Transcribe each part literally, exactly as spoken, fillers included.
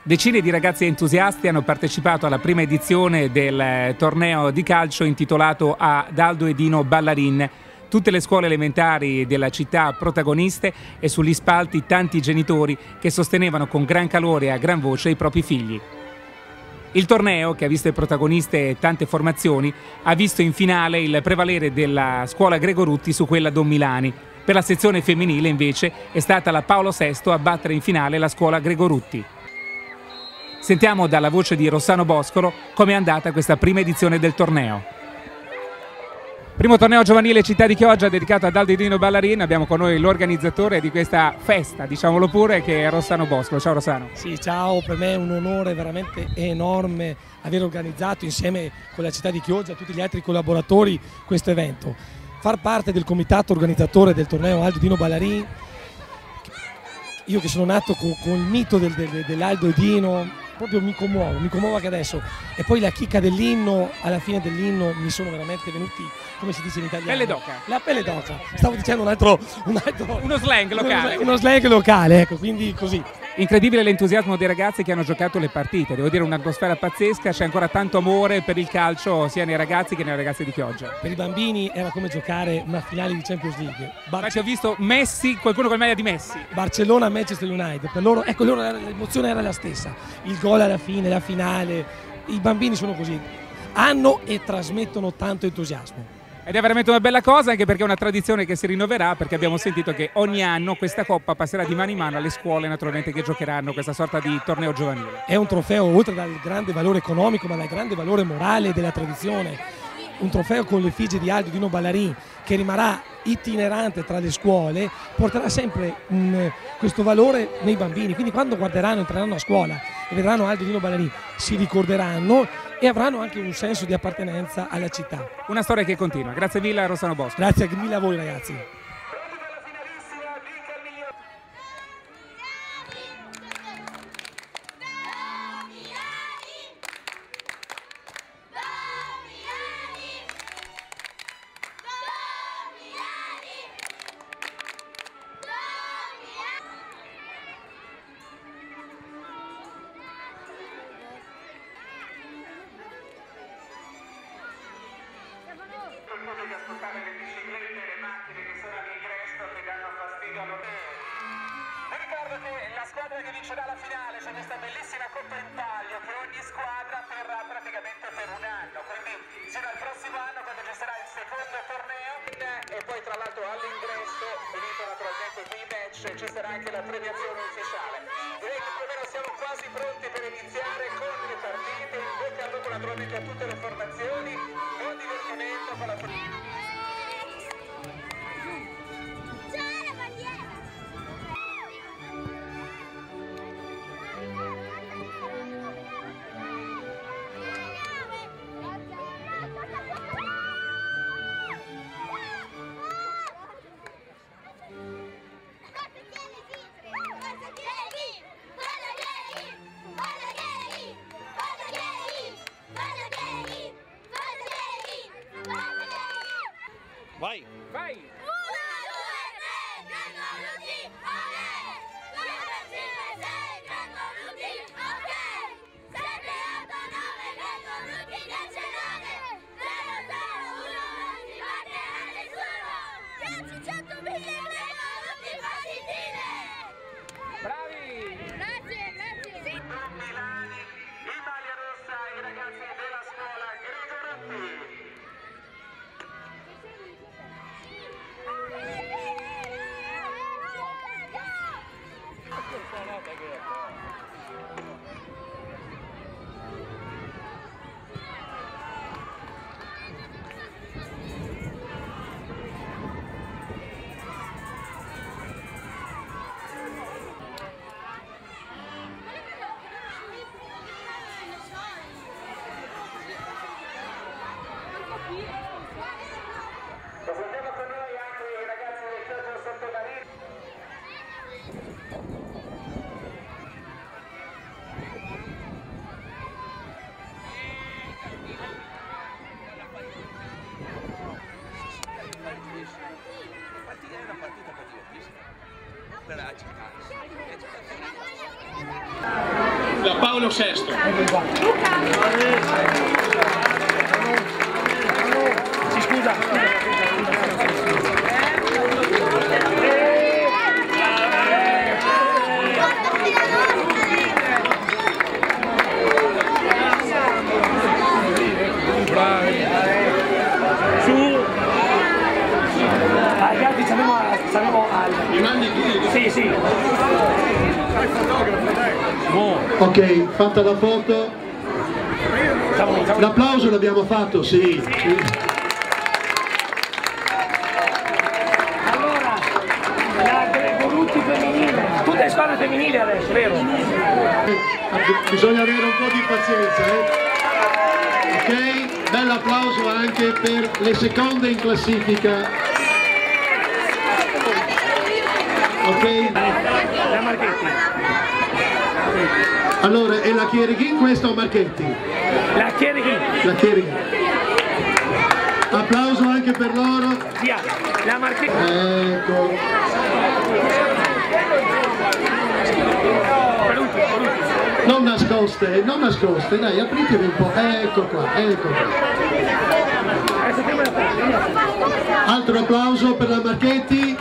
Decine di ragazzi entusiasti hanno partecipato alla prima edizione del torneo di calcio intitolato Ad Aldo e Dino Ballarin. Tutte le scuole elementari della città protagoniste e sugli spalti tanti genitori che sostenevano con gran calore e a gran voce i propri figli. Il torneo, che ha visto protagoniste tante formazioni, ha visto in finale il prevalere della scuola Gregorutti su quella Don Milani. Per la sezione femminile invece è stata la Paolo sesto a battere in finale la scuola Gregorutti. Sentiamo dalla voce di Rossano Boscolo come è andata questa prima edizione del torneo. Primo torneo giovanile Città di Chioggia dedicato ad Aldo e Dino Ballarin. Abbiamo con noi l'organizzatore di questa festa, diciamolo pure, che è Rossano Boscolo. Ciao Rossano. Sì, ciao, per me è un onore veramente enorme aver organizzato insieme con la Città di Chioggia e tutti gli altri collaboratori questo evento. Far parte del comitato organizzatore del torneo Aldo e Dino Ballarin, io che sono nato con, con il mito del, del, dell'Aldo e Dino, proprio mi commuovo, mi commuovo anche adesso. E poi la chicca dell'inno, alla fine dell'inno mi sono veramente venuti, come si dice in italiano? Pelle d'oca. La pelle d'oca. Stavo dicendo un altro, un altro... Uno slang locale. Uno slang locale, ecco, quindi così. Incredibile l'entusiasmo dei ragazzi che hanno giocato le partite, devo dire un'atmosfera pazzesca, c'è ancora tanto amore per il calcio sia nei ragazzi che nelle ragazze di Chioggia. Per i bambini era come giocare una finale di Champions League. Bar Infatti ho visto Messi, qualcuno con maglia di Messi. Barcellona-Manchester United, per loro, ecco, loro l'emozione era la stessa, il gol alla fine, la finale, i bambini sono così, hanno e trasmettono tanto entusiasmo. Ed è veramente una bella cosa, anche perché è una tradizione che si rinnoverà, perché abbiamo sentito che ogni anno questa coppa passerà di mano in mano alle scuole naturalmente che giocheranno questa sorta di torneo giovanile. È un trofeo oltre dal grande valore economico ma dal grande valore morale della tradizione, un trofeo con l'effigie di Aldo e Dino Ballarin che rimarrà itinerante tra le scuole, porterà sempre mh, questo valore nei bambini, quindi quando guarderanno, entreranno a scuola e vedranno Aldo e Dino Ballarin si ricorderanno e avranno anche un senso di appartenenza alla città. Una storia che continua. Grazie mille a Rossano Bosco. Grazie mille a voi ragazzi. Che ascoltare le biciclette e le macchine che sono all'ingresso che danno fastidio a loro. Vi ricordo che la squadra che vincerà la finale c'è questa bellissima coppa in palio che ogni squadra terrà praticamente per un anno, quindi sino al prossimo anno quando ci sarà il secondo torneo e poi tra l'altro all'ingresso, finito naturalmente qui i match, ci sarà anche la premiazione ufficiale. Direi che più o meno siamo quasi pronti per iniziare con le partite, in bocca al lupo naturalmente a tutte le formazioni, buon divertimento con la Vai! Vai! Uno, due, tre, Gregorutti, ok! Due, tre, cinque, sei, Gregorutti, ok! Sette, otto, nove, Gregorutti, dieci, nove, zero, zero, uno, non si batte a nessuno! Dieci, cento, mille, Gregorutti, positive! Bravi! Grazie, grazie! Don Milani, in maglia rossa, i ragazzi della scuola Gregorutti. Presentiamo con noi anche i ragazzi del Chioggia Sottomarino. Partita è una partita patriottistica per accettare. La Carlo sesto. Si scusa. Ragazzi, saremo, saremo al... Mi mandi tu? Sì, sì. Ok, fatta la foto. L'applauso l'abbiamo fatto, sì. sì. Allora, la Gregorutti femminile. Tutte le squadre femminili adesso, vero? Bisogna avere un po' di pazienza, eh. Ok, bell'applauso anche per le seconde in classifica. Ok. La Marchetti. Allora, è la Chierighin questa o Marchetti? La Chierighin. La Chierighin. Applauso anche per loro. Via, la Marchetti. Ecco. Non nascoste, non nascoste, dai, apritevi un po'. Ecco qua, ecco qua. Altro applauso per la Marchetti.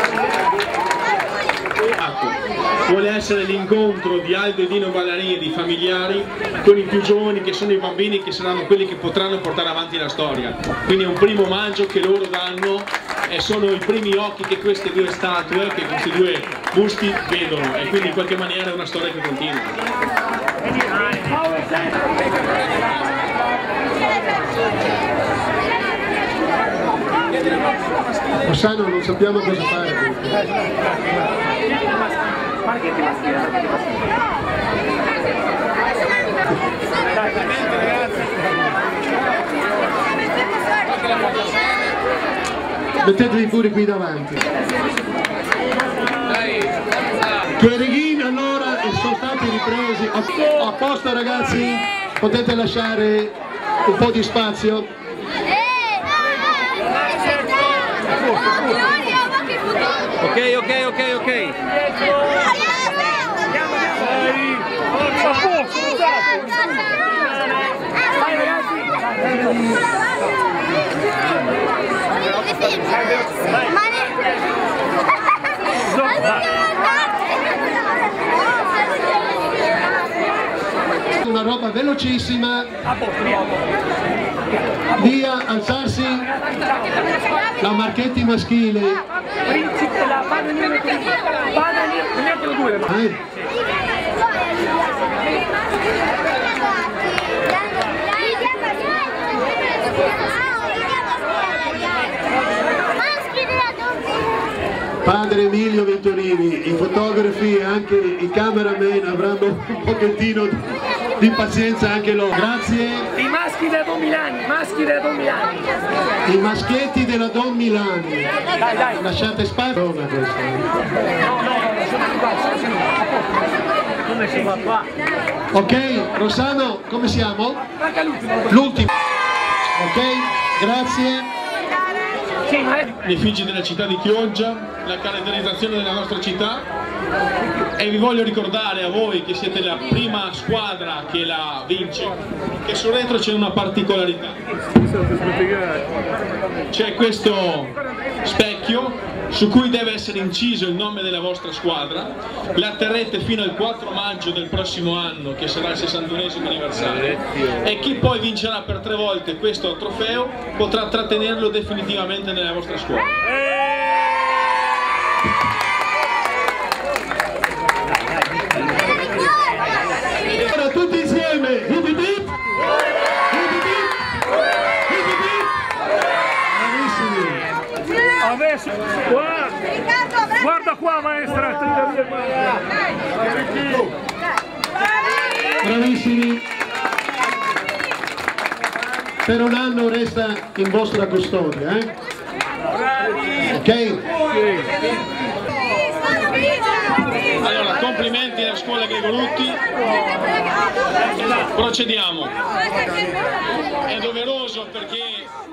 Vuole essere l'incontro di Aldo e Dino Ballarin e di familiari con i più giovani, che sono i bambini, che saranno quelli che potranno portare avanti la storia. Quindi è un primo omaggio che loro danno e sono i primi occhi che queste due statue, che questi due busti vedono, e quindi in qualche maniera è una storia che continua. Rossano, non sappiamo cosa fare. Mettetevi pure qui davanti. Chierighin allora sono stati ripresi. A posto ragazzi, potete lasciare un po' di spazio. Ok, ok, ok, ok. Una roba velocissima. Via, alzarsi. La Marchetti maschile. Eh. Padre Emilio Venturini, i fotografi e anche i cameraman avranno un pochettino di pazienza anche loro. Grazie. I maschi della Don Milani, maschi della Don Milani. I maschietti della Don Milani. Dai, dai. Lasciate spazio. No, no, Come si fa qua? ok, Rossano, come siamo? L'ultimo. Ok, grazie. Gli effigie della città di Chioggia, la caratterizzazione della nostra città, e vi voglio ricordare a voi che siete la prima squadra che la vince, che sul retro c'è una particolarità. C'è questo specchio su cui deve essere inciso il nome della vostra squadra, la terrete fino al quattro maggio del prossimo anno, che sarà il sessantunesimo anniversario, e chi poi vincerà per tre volte questo trofeo potrà trattenerlo definitivamente nella vostra squadra. Ora tutti insieme. Adesso, guarda, guarda qua maestra. Bravissimi. Per un anno resta in vostra custodia, eh? Ok? Allora, complimenti alla scuola Gregorutti. Procediamo. È doveroso perché